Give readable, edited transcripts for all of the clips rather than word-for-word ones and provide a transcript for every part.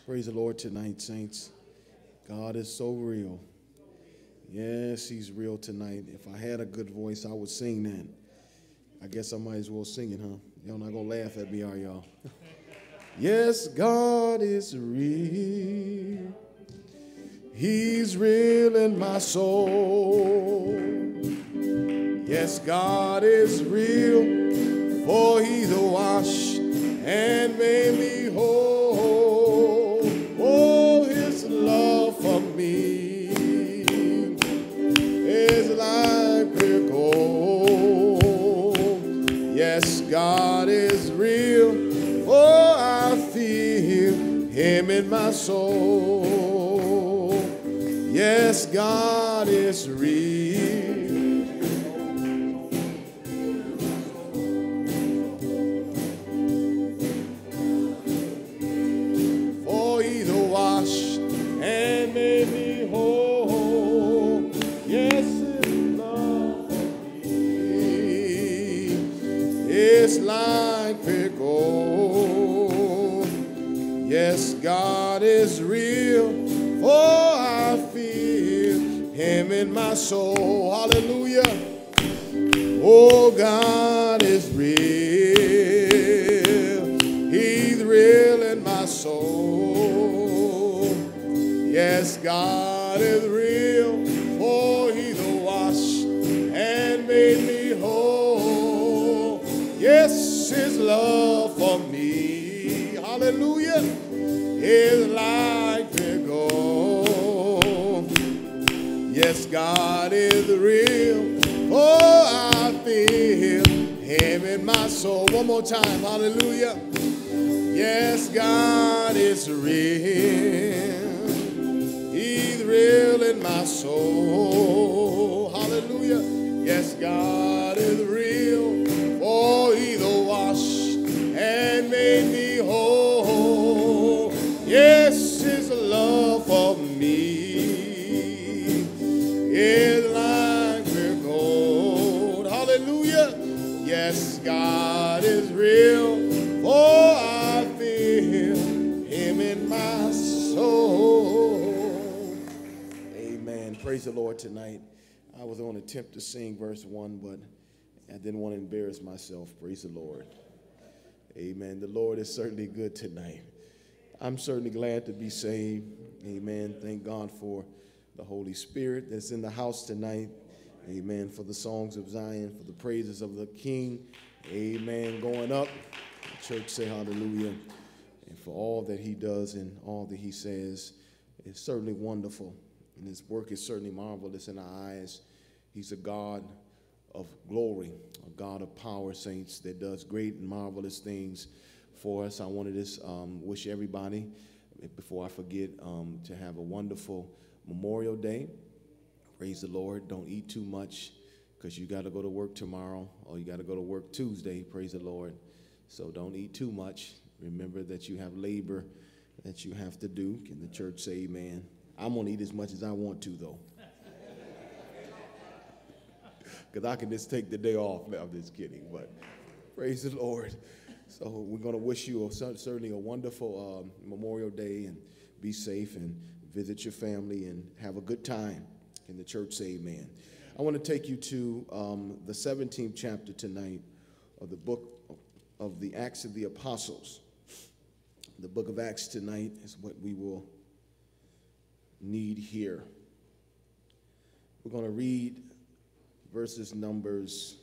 Praise the Lord tonight, saints. God is so real. Yes, he's real tonight. If I had a good voice, I would sing that. I guess I might as well sing it, huh? Y'all not going to laugh at me, are y'all? Yes, God is real. He's real in my soul. Yes, God is real, for he's washed and made me whole. Oh, his love for me is like pure gold. Yes, God is real, for I feel him in my soul. Yes, God is real. Like pure gold. Yes, God is real, for I feel him in my soul. Hallelujah. Oh, God is real. He's real in my soul. Yes, God is real, for he's washed and made me whole. Yes, his love for me, hallelujah, is like pure gold. Yes, God is real, for I feel him in my soul. One more time, hallelujah. Yes, God is real. He's real in my soul. Hallelujah. Yes, God is real, for he's washed and made me whole. Yes, his love for me is like pure gold. Hallelujah. Yes, God is real, for I feel him in my soul. Amen. Praise the Lord tonight. I was going to attempt to sing verse 1, but I didn't want to embarrass myself. Praise the Lord. Amen. The Lord is certainly good tonight. I'm certainly glad to be saved. Amen. Thank God for the Holy Spirit that's in the house tonight. Amen. For the songs of Zion, for the praises of the King. Amen. Going up. The church say hallelujah. And for all that he does and all that he says is certainly wonderful. And his work is certainly marvelous in our eyes. He's a God of glory, a God of power, saints, that does great and marvelous things for us. I wanted to wish everybody, before I forget, to have a wonderful Memorial Day. Praise the Lord. Don't eat too much, because you got to go to work tomorrow, or you got to go to work Tuesday. Praise the Lord. So don't eat too much. Remember that you have labor that you have to do. Can the church say amen? I'm going to eat as much as I want to, though. Because I can just take the day off. No, I'm just kidding, but praise the Lord. So we're going to wish you certainly a wonderful Memorial Day, and be safe and visit your family and have a good time. Can the church say amen? I want to take you to the 17th chapter tonight of the book of the Acts of the Apostles. The book of Acts tonight is what we will need here. We're going to read verses numbers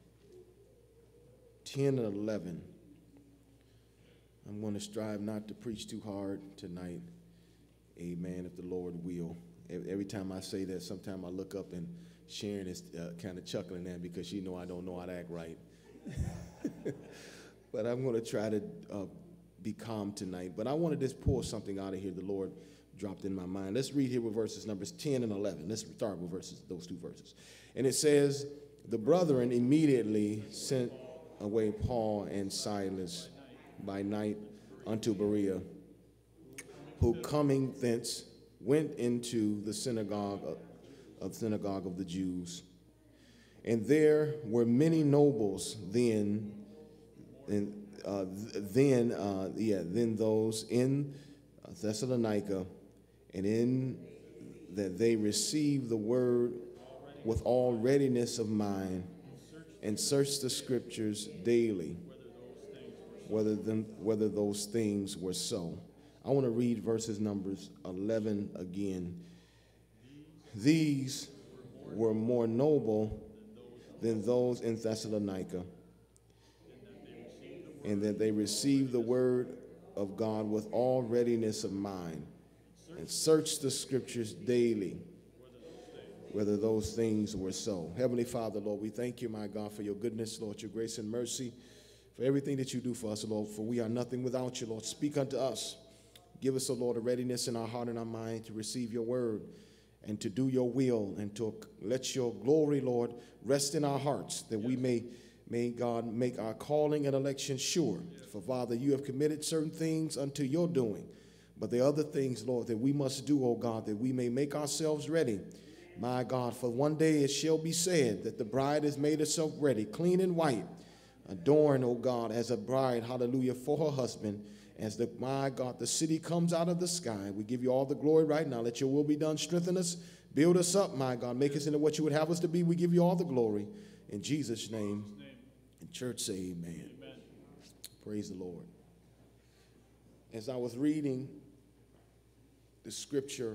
10 and 11. I'm going to strive not to preach too hard tonight. Amen, if the Lord will. Every time I say that, sometimes I look up and Sharon is kind of chuckling at me, because she know I don't know how to act right. But I'm going to try to be calm tonight. But I want to just pull something out of here the Lord dropped in my mind. Let's read here with verses numbers 10 and 11. Let's start with those two verses. And it says, the brethren immediately sent away Paul and Silas by night unto Berea, who coming thence went into the synagogue of the Jews. And there were many nobles then those in Thessalonica, and in that they receive the word with all readiness of mind, and search the scriptures daily, whether those things were so. I want to read verses numbers 11 again. These were more noble than those in Thessalonica, and that they received the word of God with all readiness of mind, and searched the scriptures daily, whether those things were so. Heavenly Father, Lord, we thank you, my God, for your goodness, Lord, your grace and mercy, for everything that you do for us, Lord, for we are nothing without you, Lord. Speak unto us. Give us, O Lord, a readiness in our heart and our mind to receive your word and to do your will, and to let your glory, Lord, rest in our hearts, that we may God make our calling and election sure. For, Father, you have committed certain things unto your doing, but there are other things, Lord, that we must do, O God, that we may make ourselves ready. My God, for one day it shall be said that the bride has made herself ready, clean and white, adorned, O God, as a bride, hallelujah, for her husband. As my God, the city comes out of the sky, we give you all the glory right now. Let your will be done. Strengthen us, build us up, my God. Make us into what you would have us to be. We give you all the glory. In Jesus' name. And church say amen. Amen. Praise the Lord. As I was reading the scripture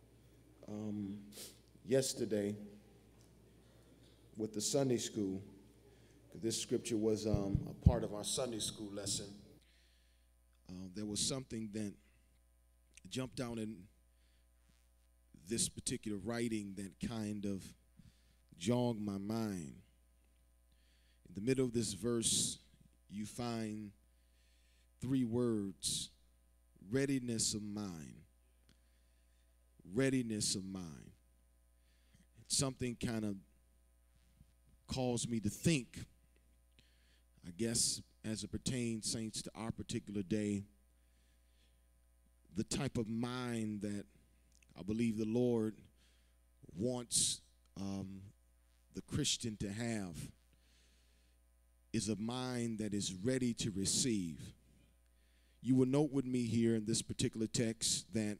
yesterday with the Sunday school, because this scripture was a part of our Sunday school lesson, there was something that jumped out in this particular writing that kind of jogged my mind. In the middle of this verse, you find three words: readiness of mind. Readiness of mind. Something kind of caused me to think, I guess, as it pertains, saints, to our particular day, the type of mind that I believe the Lord wants the Christian to have is a mind that is ready to receive. You will note with me here in this particular text that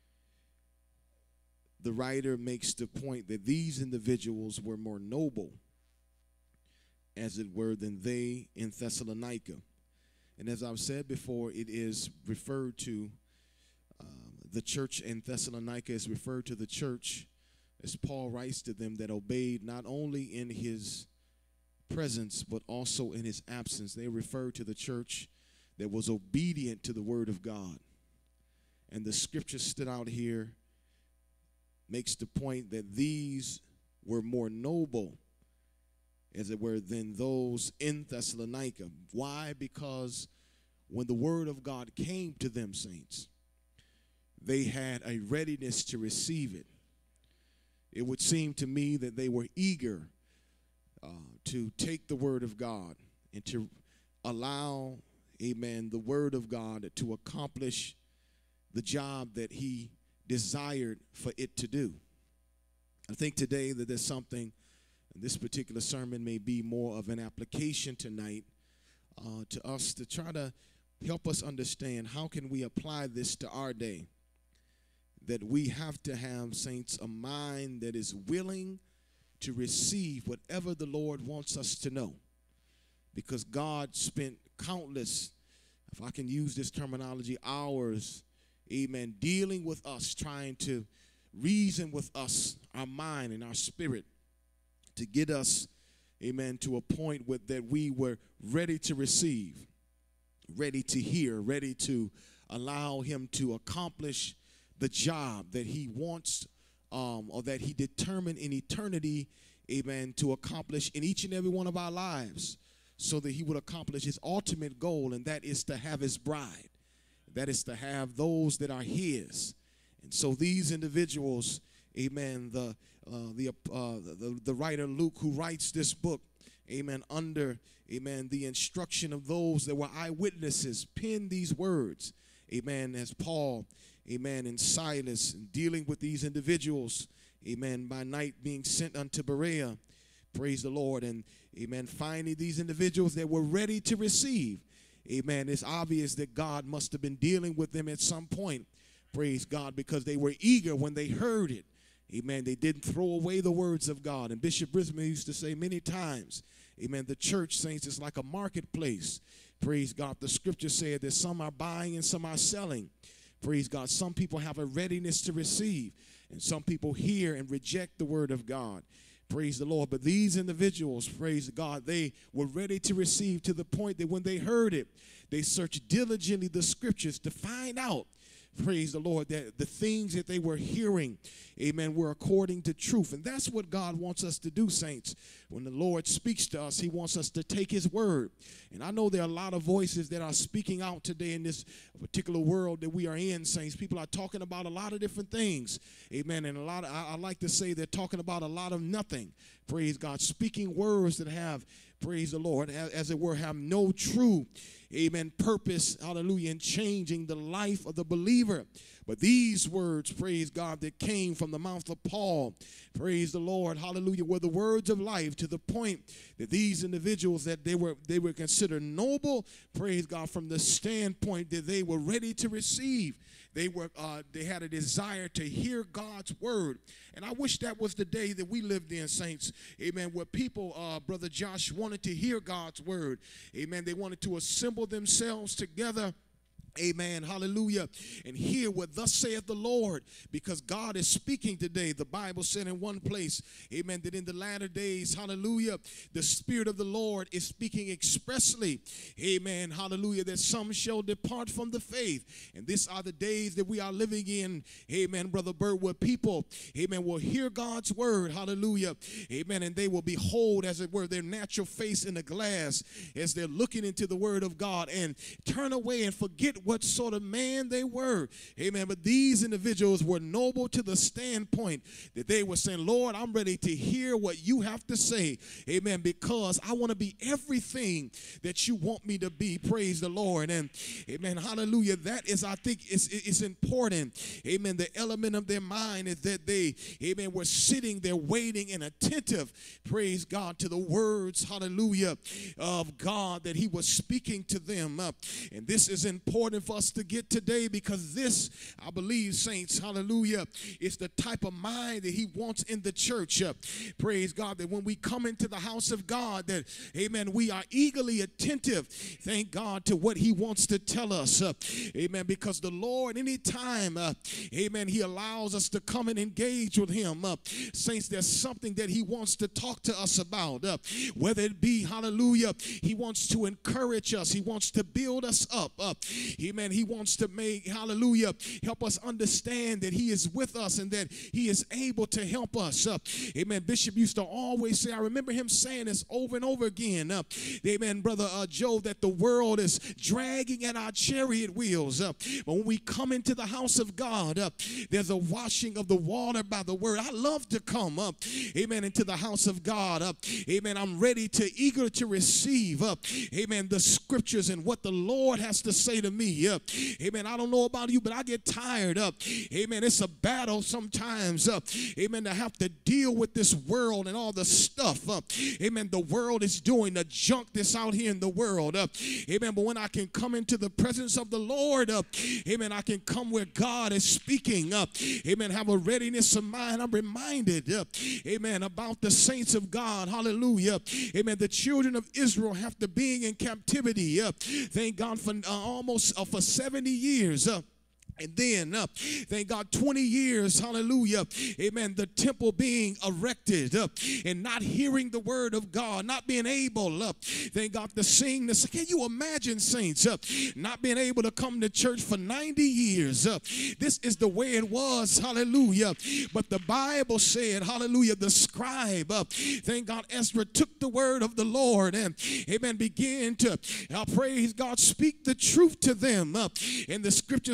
the writer makes the point that these individuals were more noble, as it were, than they in Thessalonica. And as I've said before, it is referred to, the church in Thessalonica is referred to the church, as Paul writes to them, that obeyed not only in his presence but also in his absence. They refer to the church that was obedient to the word of God. And the scripture stood out here, makes the point that these were more noble, as it were, than those in Thessalonica. Why? Because when the word of God came to them, saints, they had a readiness to receive it. It would seem to me that they were eager to take the word of God and to allow, amen, the word of God to accomplish the job that he desired for it to do. I think today that there's something, this particular sermon may be more of an application tonight to us, to try to help us understand how can we apply this to our day. That we have to have, saints, a mind that is willing to receive whatever the Lord wants us to know. Because God spent countless, if I can use this terminology, hours, amen, dealing with us, trying to reason with us, our mind and our spirit, to get us, amen, to a point that we were ready to receive, ready to hear, ready to allow him to accomplish the job that he wants, or that he determined in eternity, amen, to accomplish in each and every one of our lives, so that he would accomplish his ultimate goal, and that is to have his bride. That is to have those that are his. And so these individuals, amen, the writer Luke, who writes this book, amen, under, amen, the instruction of those that were eyewitnesses, penned these words, amen, as Paul, amen, and Silas, dealing with these individuals, amen, by night being sent unto Berea, praise the Lord, and amen, finding these individuals that were ready to receive. amen, it's obvious that God must have been dealing with them at some point, praise God, because they were eager when they heard it. Amen. They didn't throw away the words of God. And Bishop Brisbane used to say many times, amen, the church, saints, is like a marketplace. Praise God. The scripture said that some are buying and some are selling. Praise God. Some people have a readiness to receive, and some people hear and reject the word of God. Praise the Lord. But these individuals, praise God, they were ready to receive to the point that when they heard it, they searched diligently the scriptures to find out, praise the Lord, that the things that they were hearing, amen, were according to truth. And that's what God wants us to do, saints. When the Lord speaks to us, he wants us to take his word. And I know there are a lot of voices that are speaking out today in this particular world that we are in, saints. People are talking about a lot of different things, amen. And I like to say they're talking about a lot of nothing, praise God, speaking words that have, praise the Lord, as it were, have no true, amen, purpose, hallelujah, in changing the life of the believer. But these words, praise God, that came from the mouth of Paul, praise the Lord, hallelujah, were the words of life, to the point that these individuals, that they were considered noble, praise God, from the standpoint that they were ready to receive. They had a desire to hear God's word. And I wish that was the day that we lived in, saints, amen, where people, Brother Josh, wanted to hear God's word. Amen. They wanted to assemble themselves together, amen, hallelujah, and hear what thus saith the Lord, because God is speaking today. The Bible said in one place, amen, that in the latter days, hallelujah, the Spirit of the Lord is speaking expressly, amen, hallelujah, that some shall depart from the faith. And these are the days that we are living in, amen, Brother Bert, where people, amen, will hear God's word, hallelujah, amen, and they will behold, as it were, their natural face in a glass as they're looking into the word of God, and turn away and forget what sort of man they were. Amen. But these individuals were noble to the standpoint that they were saying, Lord, I'm ready to hear what you have to say. Amen. Because I want to be everything that you want me to be. Praise the Lord. And amen. Hallelujah. That is, I think, it's important. Amen. The element of their mind is that they, amen, were sitting there waiting and attentive, praise God, to the words, hallelujah, of God that he was speaking to them. And this is important for us to get today, because this, I believe, saints, hallelujah, is the type of mind that he wants in the church. Praise God, that when we come into the house of God, that, amen, we are eagerly attentive, thank God, to what he wants to tell us. Amen, because the Lord, anytime, amen, he allows us to come and engage with him, saints, there's something that he wants to talk to us about, whether it be, hallelujah, he wants to encourage us, he wants to build us up, amen, he wants to make, hallelujah, help us understand that he is with us and that he is able to help us. Amen. Bishop used to always say, I remember him saying this over and over again, amen, Brother Joe, that the world is dragging at our chariot wheels. But when we come into the house of God, there's a washing of the water by the word. I love to come, amen, into the house of God. Amen. I'm ready to, eager to receive, amen, the scriptures and what the Lord has to say to me. Amen. I don't know about you, but I get tired. Amen. It's a battle sometimes, amen, to have to deal with this world and all the stuff, amen, the world is doing, the junk that's out here in the world. Amen. But when I can come into the presence of the Lord, amen, I can come where God is speaking. Amen. Have a readiness of mind. I'm reminded, amen, about the saints of God. Hallelujah. Amen. The children of Israel, after being in captivity, thank God, for almost for 70 years. And then, thank God, 20 years, hallelujah, amen, the temple being erected and not hearing the word of God, not being able, thank God, to sing this. Can you imagine, saints, not being able to come to church for 90 years? This is the way it was, hallelujah. But the Bible said, hallelujah, the scribe, thank God, Ezra took the word of the Lord and, amen, began to, praise God, speak the truth to them. And the scripture said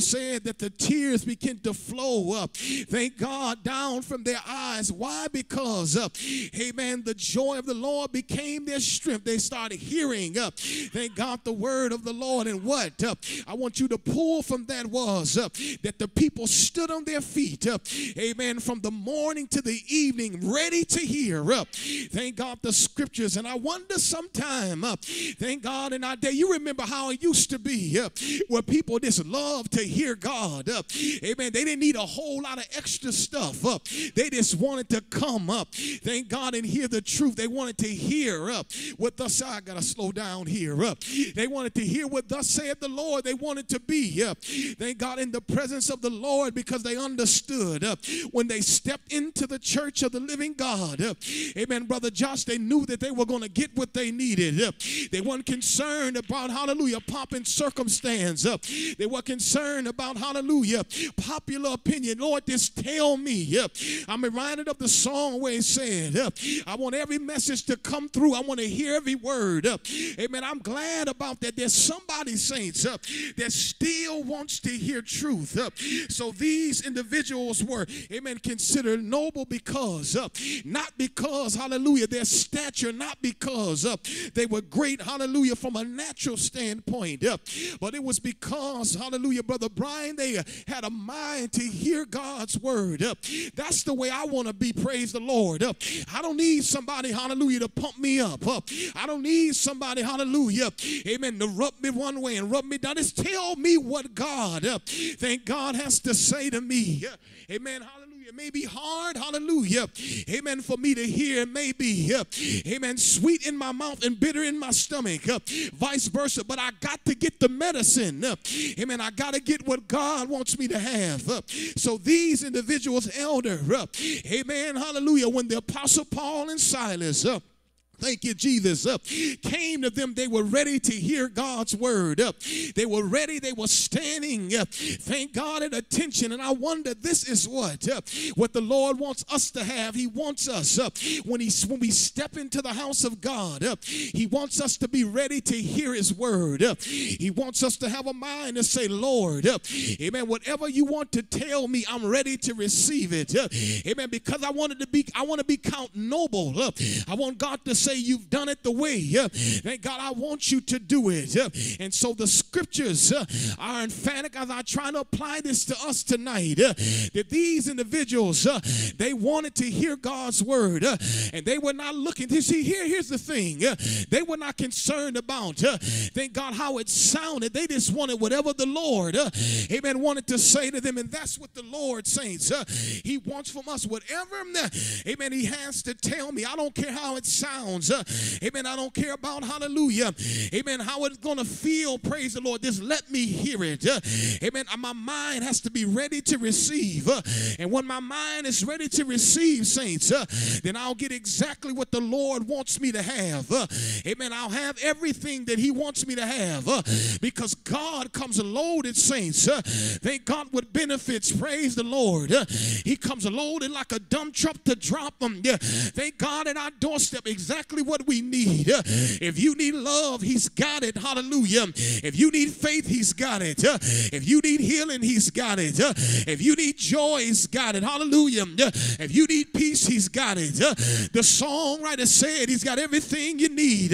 that the tears begin to flow up, thank God, down from their eyes. Why? Because, amen, the joy of the Lord became their strength. They started hearing, thank God, the word of the Lord. And what I want you to pull from that was that the people stood on their feet, amen, from the morning to the evening, ready to hear, thank God, the scriptures. And I wonder sometime, thank God, in our day, you remember how it used to be, where people just love to hear God, amen. They didn't need a whole lot of extra stuff. They just wanted to come up, thank God, and hear the truth. They wanted to hear what thus, I gotta slow down here. They wanted to hear what thus saith the Lord. They wanted to be, thank God, in the presence of the Lord, because they understood when they stepped into the church of the living God, amen, Brother Josh, they knew that they were going to get what they needed. They weren't concerned about, hallelujah, pomp and circumstance. They were concerned about, hallelujah, popular opinion. Lord, just tell me. I'm reminded of the song where it said, I want every message to come through. I want to hear every word. Amen. I'm glad about that. There's somebody, saints, that still wants to hear truth. So these individuals were, amen, considered noble because, not because, hallelujah, their stature, not because they were great, hallelujah, from a natural standpoint, but it was because, hallelujah, Brother Brian, they had a mind to hear God's word. That's the way I want to be, praise the Lord. I don't need somebody, hallelujah, to pump me up. I don't need somebody, hallelujah, amen, to rub me one way and rub me down. Just tell me what God, thank God, has to say to me. Amen, hallelujah. It may be hard, hallelujah, amen, for me to hear. It may be, amen, sweet in my mouth and bitter in my stomach, vice versa, but I got to get the medicine, amen, I got to get what God wants me to have. So these individuals, elder, amen, hallelujah, when the Apostle Paul and Silas, thank you, Jesus, came to them, they were ready to hear God's word. They were ready, they were standing, thank God, at attention. And I wonder, this is what the Lord wants us to have. He wants us, when we step into the house of God, he wants us to be ready to hear his word. He wants us to have a mind to say, Lord, amen, whatever you want to tell me, I'm ready to receive it. Amen, because I want to be count noble. I want God to say, you've done it the way, thank God, I want you to do it. And so the scriptures are emphatic as I try to apply this to us tonight, that these individuals, they wanted to hear God's word, and they were not looking to see. Here's the thing, they were not concerned about, thank God, how it sounded. They just wanted whatever the Lord, amen, wanted to say to them. And that's what the Lord, saints, he wants from us. Whatever, amen, he has to tell me. I don't care how it sounds. Amen. I don't care about, hallelujah, amen, how it's going to feel, praise the Lord. Just let me hear it. Amen. My mind has to be ready to receive. And when my mind is ready to receive, saints, then I'll get exactly what the Lord wants me to have. Amen. I'll have everything that he wants me to have, because God comes loaded, saints, thank God, with benefits, praise the Lord. He comes loaded like a dump truck to drop them, thank God, at our doorstep, exactly what we need. If you need love, he's got it, hallelujah. If you need faith, he's got it. If you need healing, he's got it. If you need joy, he's got it, hallelujah. If you need peace, he's got it. The songwriter said he's got everything you need.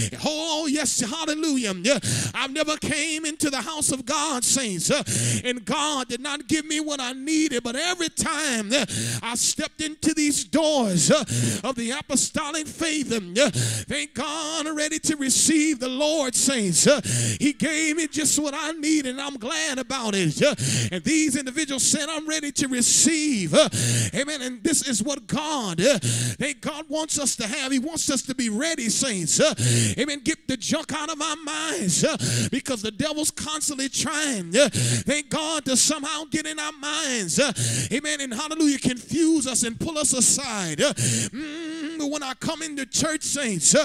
Oh yes, hallelujah. I've never came into the house of God, saints, and God did not give me what I needed, but every time I stepped into these doors of the apostolic faith, thank God, ready to receive the Lord, saints, he gave me just what I need, and I'm glad about it. And these individuals said, I'm ready to receive. Amen. And this is what God, thank God, wants us to have. He wants us to be ready, saints. Amen. Get the junk out of our minds, because the devil's constantly trying, thank God, to somehow get in our minds, amen, and hallelujah, confuse us and pull us aside. when I come into church, saints,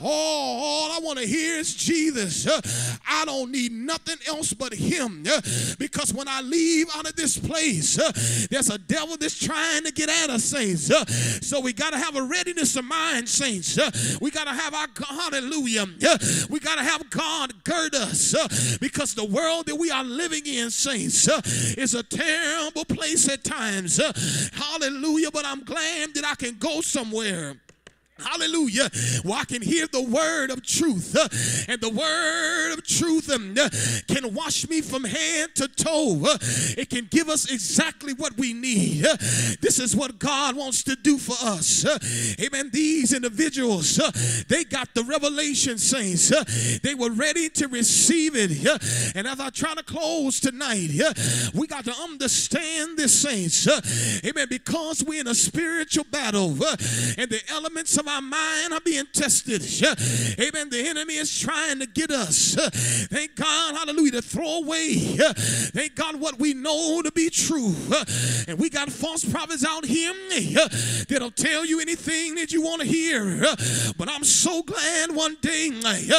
all I want to hear is Jesus. I don't need nothing else but him, because when I leave out of this place, there's a devil that's trying to get at us, saints. So we got to have a readiness of mind, saints. We got to have our, hallelujah, we got to have God gird us, because the world that we are living in, saints, is a terrible place at times. Hallelujah. But I'm glad that I can go somewhere, hallelujah, well, I can hear the word of truth, and the word of truth can wash me from head to toe. It can give us exactly what we need. This is what God wants to do for us. Amen. These individuals, they got the revelation, saints. They were ready to receive it. And as I try to close tonight, we got to understand this, saints. Amen. Because we're in a spiritual battle, and the elements of our mind are being tested. Amen. The enemy is trying to get us, thank God, hallelujah, to throw away, thank God, what we know to be true. And we got false prophets out here that'll tell you anything that you want to hear. But I'm so glad one day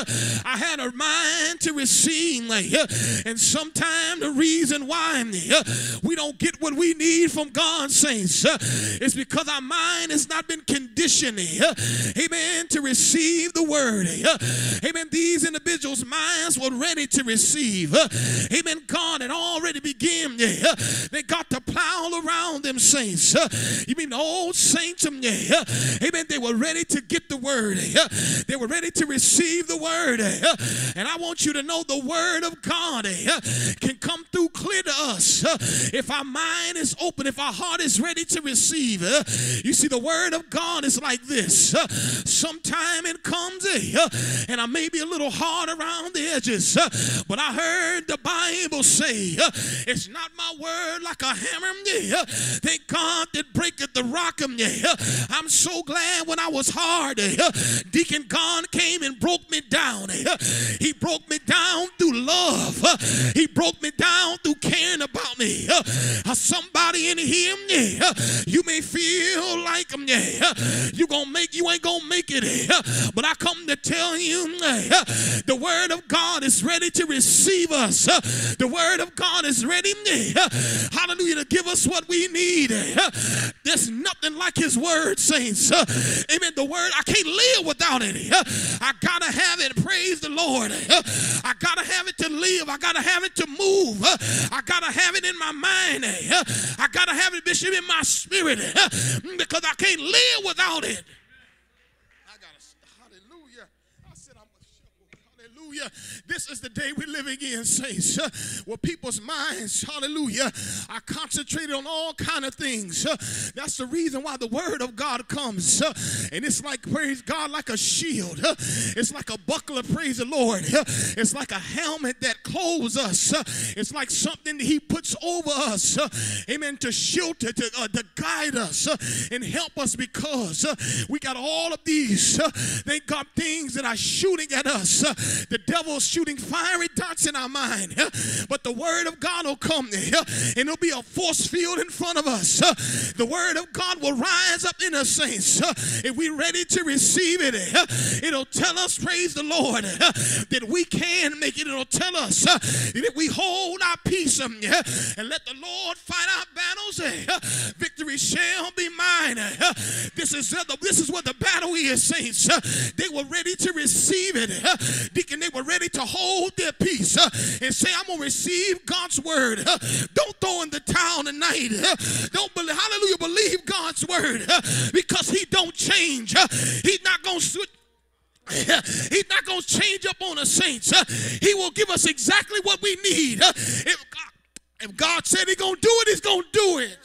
I had a mind to receive. And sometimes the reason why we don't get what we need from God, saints, is because our mind has not been conditioned, amen, to receive the word. Amen. These individuals' minds were ready to receive. Amen. God had already begun. They got the plow around them, saints. You mean the old saints? Amen. They were ready to get the word. They were ready to receive the word. And I want you to know the word of God can come through clear to us if our mind is open, if our heart is ready to receive. You see, the word of God is like this. Sometime it comes and I may be a little hard around the edges, but I heard the Bible say, it's not my word like a hammer, thank God, that breaketh the rock. I'm so glad when I was hard, Deacon God came and broke me down. He broke me down through love. He broke me down through caring about me. Somebody in here, you may feel like you ain't gonna make it, but I come to tell you, the word of God is ready to receive us. The word of God is ready, hallelujah, to give us what we need. There's nothing like his word, saints. Amen. The word, I can't live without it. I gotta have it. Praise the Lord. I gotta have it to live. I gotta have it to move. I gotta have it in my mind. I gotta have it, Bishop, in my spirit, because I can't live without it. Hallelujah. This is the day we're living in, saints, where people's minds, hallelujah, are concentrated on all kind of things. That's the reason why the word of God comes. And it's like, praise God, like a shield. It's like a buckler, praise the Lord. It's like a helmet that clothes us. It's like something that he puts over us, amen, to shelter, to guide us and help us, because we got all of these, thank God, things that are shooting at us. The devil's shooting fiery darts in our mind, but the word of God will come, and it'll be a force field in front of us. The word of God will rise up in us, saints. If we're ready to receive it, it'll tell us, praise the Lord, that we can make it. It'll tell us that if we hold our peace and let the Lord fight our battles, victory shall be mine. This is what the battle is, saints. They were ready to receive it. Deacon, they were ready to hold their peace and say, I'm going to receive God's word. Don't throw in the towel tonight. Don't believe, hallelujah, believe God's word, because he don't change. He's not going to switch. He's not going to change up on us, saints. He will give us exactly what we need. If God said he's going to do it, he's going to do it.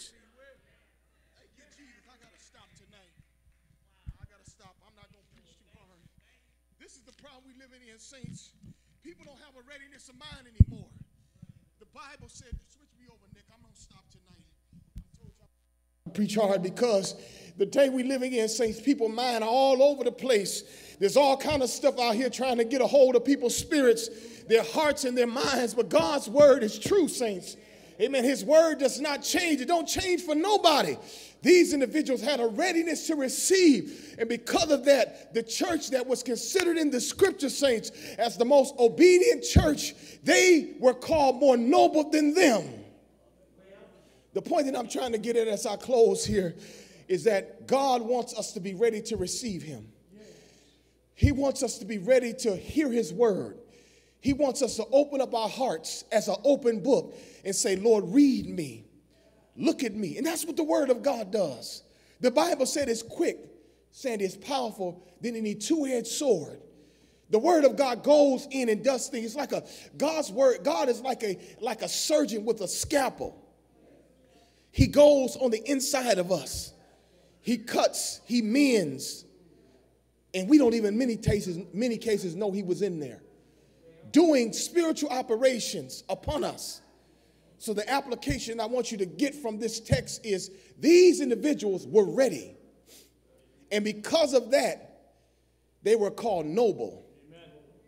Saints, people don't have a readiness of mind anymore. The Bible said, switch me over, Nick. I'm going to stop tonight. I told you preach hard, because the day we're living in, saints, people's mind are all over the place. There's all kind of stuff out here trying to get a hold of people's spirits, their hearts and their minds, but God's word is true, saints. Amen. His word does not change. It don't change for nobody. These individuals had a readiness to receive. And because of that, the church that was considered in the scripture, saints, as the most obedient church, they were called more noble than them. The point that I'm trying to get at as I close here is that God wants us to be ready to receive him. He wants us to be ready to hear his word. He wants us to open up our hearts as an open book and say, Lord, read me. Look at me. And that's what the word of God does. The Bible said it's quick, Sandy, it's powerful than any two-edged sword. The word of God goes in and does things. It's like God's word. God is like a surgeon with a scalpel. He goes on the inside of us. He cuts, he mends. And we don't even many cases know he was in there, doing spiritual operations upon us. So the application I want you to get from this text is these individuals were ready. And because of that, they were called noble. Amen.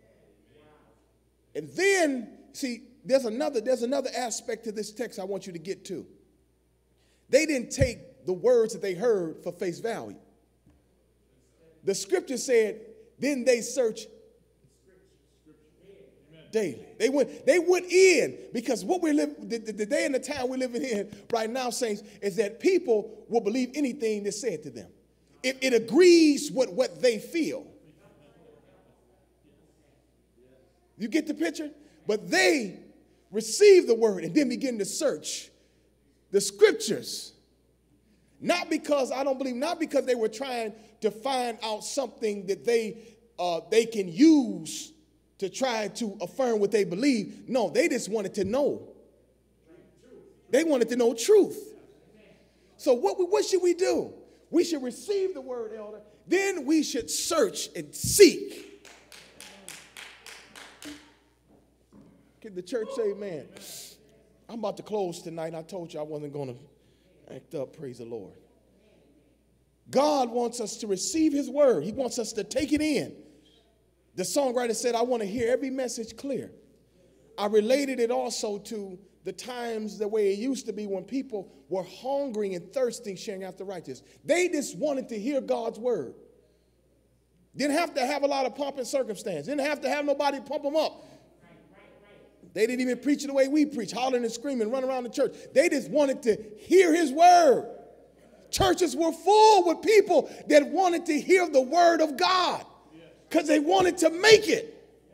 And then, see, there's another aspect to this text I want you to get to. They didn't take the words that they heard for face value. The scripture said, then they searched daily. They went in, because what the day and the time we're living in right now, saints, is that people will believe anything that's said to them. It agrees with what they feel. You get the picture? But they received the word and then begin to search the scriptures. Not because they were trying to find out something that they can use to try to affirm what they believe. No, they just wanted to know. They wanted to know truth. So what should we do? We should receive the word, elder. Then we should search and seek. Can the church say amen? I'm about to close tonight. I told you I wasn't going to act up. Praise the Lord. God wants us to receive his word. He wants us to take it in. The songwriter said, I want to hear every message clear. I related it also to the times the way it used to be when people were hungering and thirsting, sharing after righteousness. They just wanted to hear God's word. Didn't have to have a lot of pomp and circumstance. Didn't have to have nobody pump them up. They didn't even preach it the way we preach, hollering and screaming, run around the church. They just wanted to hear his word. Churches were full with people that wanted to hear the word of God because they wanted to make it.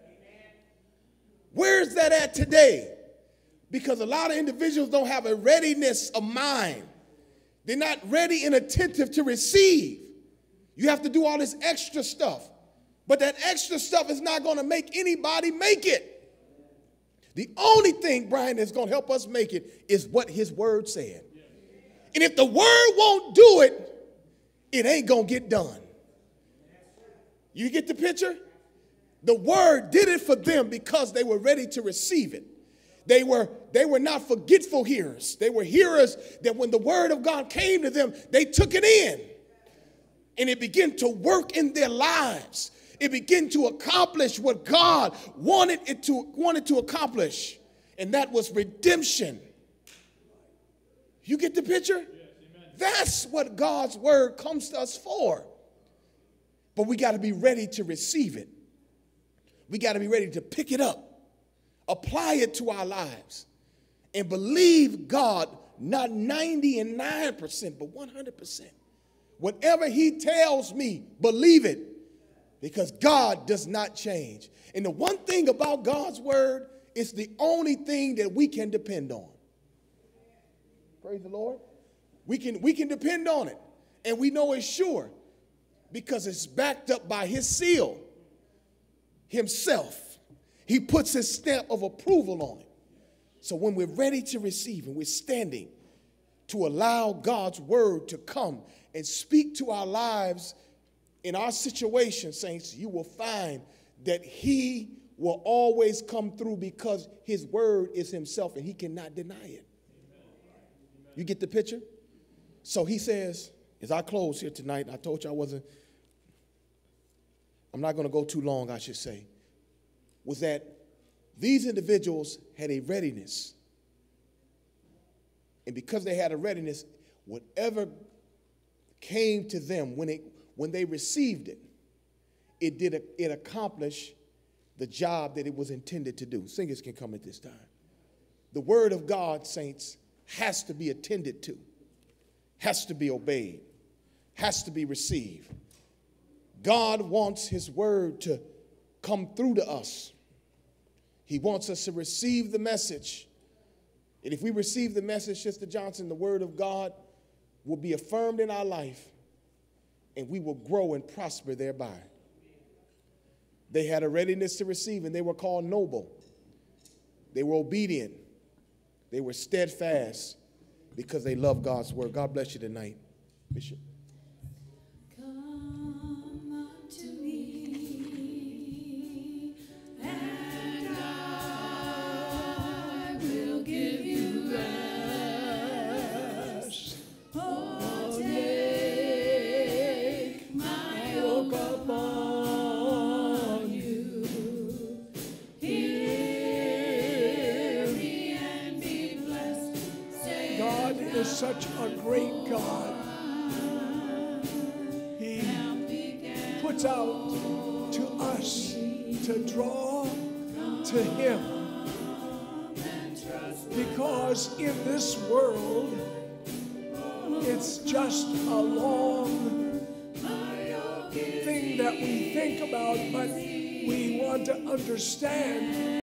Where is that at today? Because a lot of individuals don't have a readiness of mind. They're not ready and attentive to receive. You have to do all this extra stuff. But that extra stuff is not going to make anybody make it. The only thing, Brian, that's going to help us make it is what his word said. And if the word won't do it, it ain't going to get done. You get the picture? The word did it for them because they were ready to receive it. They were not forgetful hearers. They were hearers that when the word of God came to them, they took it in. And it began to work in their lives. It began to accomplish what God wanted to accomplish. And that was redemption. You get the picture? Yes, that's what God's word comes to us for. But we got to be ready to receive it. We got to be ready to pick it up, apply it to our lives, and believe God, not 99%, but 100%. Whatever he tells me, believe it, because God does not change. And the one thing about God's word, it's the only thing that we can depend on. Praise the Lord. We can depend on it. And we know it's sure because it's backed up by his seal himself. He puts his stamp of approval on it. So when we're ready to receive and we're standing to allow God's word to come and speak to our lives in our situation, saints, you will find that he will always come through because his word is himself and he cannot deny it. You get the picture? So he says, as I close here tonight, I told you I'm not going to go too long, I should say, was that these individuals had a readiness. And because they had a readiness, whatever came to them, when they received it, it accomplished the job that it was intended to do. Singers can come at this time. The word of God, saints, has to be attended to, has to be obeyed, has to be received. God wants his word to come through to us. He wants us to receive the message. And if we receive the message, Sister Johnson, the word of God will be affirmed in our life, and we will grow and prosper thereby. They had a readiness to receive, and they were called noble. They were obedient. They were steadfast because they loved God's word. God bless you tonight, Bishop. Come unto me, and I will give you rest. Oh, take my yoke upon you. Hear me and be blessed. God is such a great God. He puts out to us to draw to him. Because in this world, it's just a long thing that we think about, but we want to understand